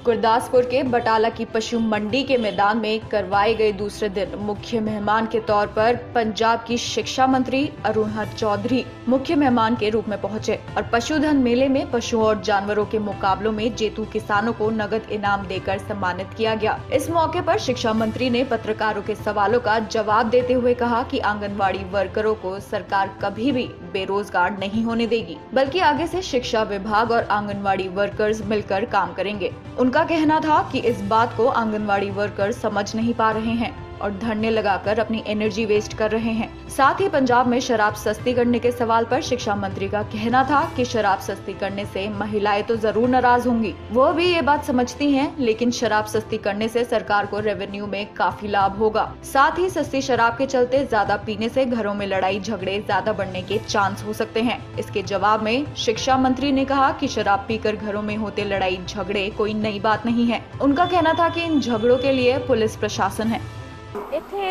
गुरदासपुर के बटाला की पशु मंडी के मैदान में करवाए गए दूसरे दिन मुख्य मेहमान के तौर पर पंजाब की शिक्षा मंत्री अरुणा चौधरी मुख्य मेहमान के रूप में पहुंचे और पशुधन मेले में पशुओं और जानवरों के मुकाबलों में जेतू किसानों को नगद इनाम देकर सम्मानित किया गया। इस मौके पर शिक्षा मंत्री ने पत्रकारों के सवालों का जवाब देते हुए कहा कि आंगनवाड़ी वर्करों को सरकार कभी भी बेरोजगार नहीं होने देगी, बल्कि आगे से शिक्षा विभाग और आंगनवाड़ी वर्कर्स मिलकर काम करेंगे। उनका कहना था कि इस बात को आंगनवाड़ी वर्कर्स समझ नहीं पा रहे हैं और धरने लगाकर अपनी एनर्जी वेस्ट कर रहे हैं। साथ ही पंजाब में शराब सस्ती करने के सवाल पर शिक्षा मंत्री का कहना था कि शराब सस्ती करने से महिलाएं तो जरूर नाराज होंगी, वो भी ये बात समझती हैं, लेकिन शराब सस्ती करने से सरकार को रेवेन्यू में काफी लाभ होगा। साथ ही सस्ती शराब के चलते ज्यादा पीने से घरों में लड़ाई झगड़े ज्यादा बढ़ने के चांस हो सकते हैं। इसके जवाब में शिक्षा मंत्री ने कहा कि शराब पीकर घरों में होते लड़ाई झगड़े कोई नई बात नहीं है। उनका कहना था कि इन झगड़ों के लिए पुलिस प्रशासन है। इत्थे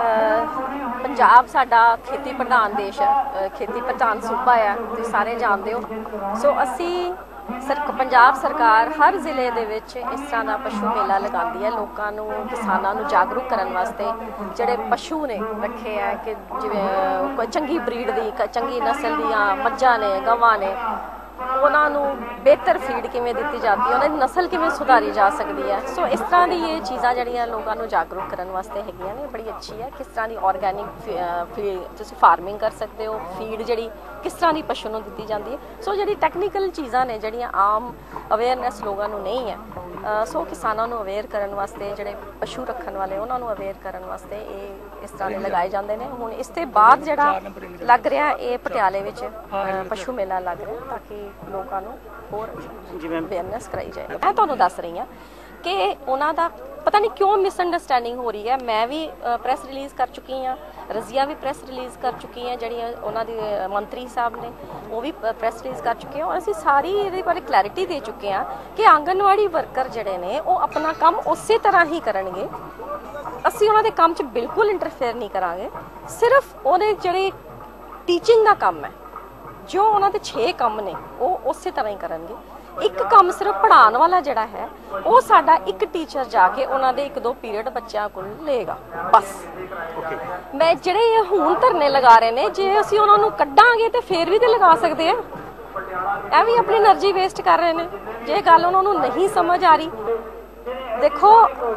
पंजाब साडा खेती प्रधान देश है, खेती प्रधान सूबा है, तुसीं सारे जानते हो। सो असी पंजाब सरकार हर जिले दे विच इस तरह का पशु मेला लगाती है, लोगों नूं किसानां नूं जागरूक करन वास्ते। जिहड़े पशु ने रखे है कि जिवें कोई चंगी ब्रीड दी चंगी नस्ल दीआं मੱਝਾਂ ने गवां ने उन्होंने बेहतर फीड किमें दी जाती है, उन्होंने नस्ल किमें सुधारी जा सकती है। सो इस तरह की ये चीज़ा जड़ियाँ लोगों को जागरूक करने वास्ते हैगियां ने, बड़ी अच्छी है। किस तरह की ऑर्गैनिक तुसीं फार्मिंग कर सकते हो, फीड जड़ी किस तरह की पशु को दी जाती है। सो जी टैक्नीकल चीज़ा ने जड़ियाँ आम अवेयरनैस लोगों को नहीं है, सो किसानों को अवेयर करने वास्ते जोड़े पशु रखने वाले उन्होंने अवेयर करने वास्ते ये इस तरह के लगाए जाते हैं। हुण इसके बाद जो लग रहा ये पटियाले विच पशु मेला लग रहा ताकि लोगों को होर अवेयरनैस कराई जाए। मैं तुहानूं दस रही हाँ कि उन्हों का पता नहीं क्यों मिसअंडरस्टैंडिंग हो रही है। मैं भी प्रैस रिलीज़ कर चुकी हाँ, रजिया भी प्रैस रिलीज़ कर चुकी हैं, जी उन्होंने मंत्री साहब ने वो भी प्रैस रिलीज़ कर चुके हैं और असी सारी ये बारे क्लैरिटी दे चुके हैं कि आंगनवाड़ी वर्कर जड़े ने वो अपना काम उस तरह ही करेंगे। असी उन्होंने काम च बिल्कुल इंटरफेयर नहीं करांगे। सिर्फ उन्हें जड़े टीचिंग का काम है, जो उन्होंने 6 काम ने वो उस तरह ही करेंगे। एक काम सिर्फ पढ़ाने वाला जड़ा है वो साडा एक टीचर जाके उन्होंने 1-2 पीरियड बच्चों को लेगा बस। मैं जड़े हुण धरने लगा रहे हैं, जे असी उन्होंने कड्डांगे तो फिर भी तो लगा सकते हैं, यह भी अपनी एनर्जी वेस्ट कर रहे हैं। जे गल उन्होंने नहीं समझ आ रही, देखो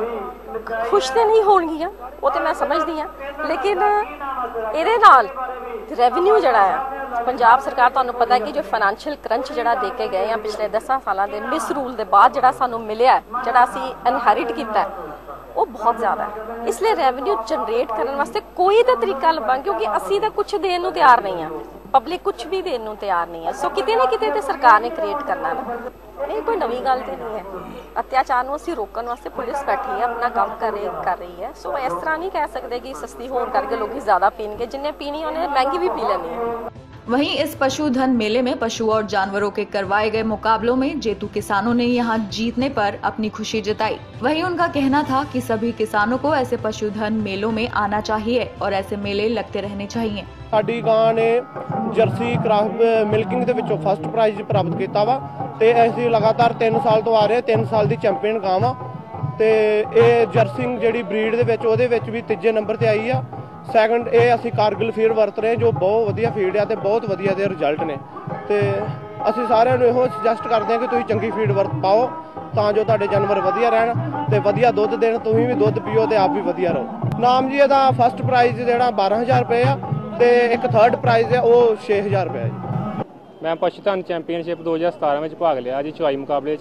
खुश तो नहीं होणगियां वो तो मैं समझदी हाँ, लेकिन इहदे नाल रेवन्यू जड़ा है पंजाब सरकार तुहानूं पता है कि जो फाइनैंशियल क्रंच जड़ा दे के गए हैं पिछले 10 सालों के मिस रूल के बाद जड़ा सानूं मिलिया है, जड़ा असीं इनहेरिट किया है, वो बहुत ज़्यादा है। इसलिए रेवन्यू जनरेट करने वास्ते कोई तो तरीका लभां, क्योंकि असीं तो कुछ देण नूं तैयार नहीं है, पब्लिक कुछ भी देण नूं तैयार नहीं है। सो किते ना किते तो सरकार ने क्रिएट करना ना, ये कोई नवी गल तो नहीं है। अत्याचार को असीं रोकने वास्ते पुलिस बैठी है, अपना काम कर रही है। सो इस तरह नहीं कह सकते कि सस्ती होने करके लोग ज़्यादा पीणगे, जिन्हें पीनी उन्हें महंगी भी पी लेनी है। वहीं इस पशुधन मेले में पशु और जानवरों के करवाए गए मुकाबलों में जेतू किसानों ने यहां जीतने पर अपनी खुशी जताई। वहीं उनका कहना था कि सभी किसानों को ऐसे पशुधन मेलों में आना चाहिए और ऐसे मेले लगते रहने चाहिए। साडी गां ने जर्सी क्रॉस मिल्किंग दे विचों फर्स्ट प्राइज प्राप्त किया वा ते असीं लगातार 3 साल तो आ रहे, 3 साल की चैंपीयन गां वा ते ये जर्सी जिहड़ी ब्रीड दे विच उहदे विच भी 3जे नंबर ते आई आ। सैकंड ये असी कारगिल फीड वरत रहे जो बहुत वधिया फीड है, बहुत वधिया दे रिजल्ट ने। तो असी सारिਆਂ ਨੂੰ ਇਹੋ ਸੁਜੈਸਟ ਕਰਦੇ ਹਾਂ कि ਤੁਸੀਂ ਚੰਗੀ फीड वरत पाओ ਤਾਂ जो ਤੁਹਾਡੇ जानवर वधिया रहन ਤੇ वधिया दुध देण, ਤੁਸੀਂ भी दुध पीओ ਤੇ आप भी वधिया रहो। नाम जी ਇਹਦਾ फस्ट प्राइज ਜਿਹੜਾ 12,000 रुपए ਆ ਤੇ ਇੱਕ थर्ड प्राइज है वो 6,000 रुपए जी। मैं पशुधन चैंपीयनशिप 2017 में भाग लिया जी चुआई मुकाबले।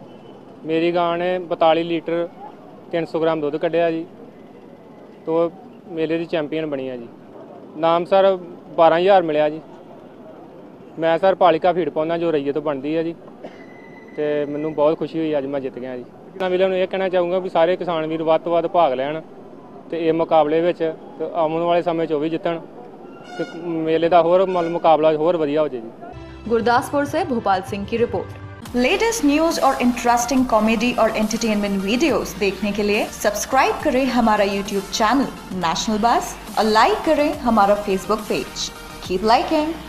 मेरी गां ने 42 लीटर 300 ग्राम दुध कढ़िया जी, तो मेले की चैंपीयन बनी है जी। नाम सर 12,000 मिले जी। मैं सर पालिका फीड पाउंदा जो रईए तो बनती है जी, तो मैनू बहुत खुशी हुई अज मैं जित गया जी। मेले में यह कहना चाहूँगा भी सारे किसान वीर वध तो वध भाग लैन तो ये मुकाबले में आने वाले समय वो भी जितन, तो मेले का होर मुकाबला होर वधिया हो जाए जी। गुरदासपुर से भोपाल सिंह की रिपोर्ट। लेटेस्ट न्यूज और इंटरेस्टिंग कॉमेडी और एंटरटेनमेंट वीडियोस देखने के लिए सब्सक्राइब करें हमारा यूट्यूब चैनल नेशनल बस और लाइक करें हमारा फेसबुक पेज। Keep liking.